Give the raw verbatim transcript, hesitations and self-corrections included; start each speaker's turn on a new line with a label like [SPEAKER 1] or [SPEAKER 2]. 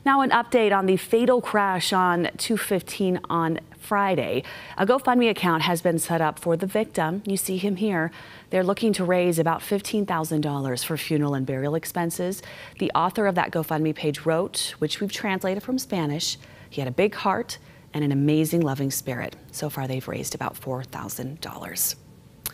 [SPEAKER 1] Now an update on the fatal crash on two fifteen on Friday. A GoFundMe account has been set up for the victim. You see him here. They're looking to raise about fifteen thousand dollars for funeral and burial expenses. The author of that GoFundMe page wrote, which we've translated from Spanish, he had a big heart and an amazing loving spirit. So far they've raised about four thousand dollars.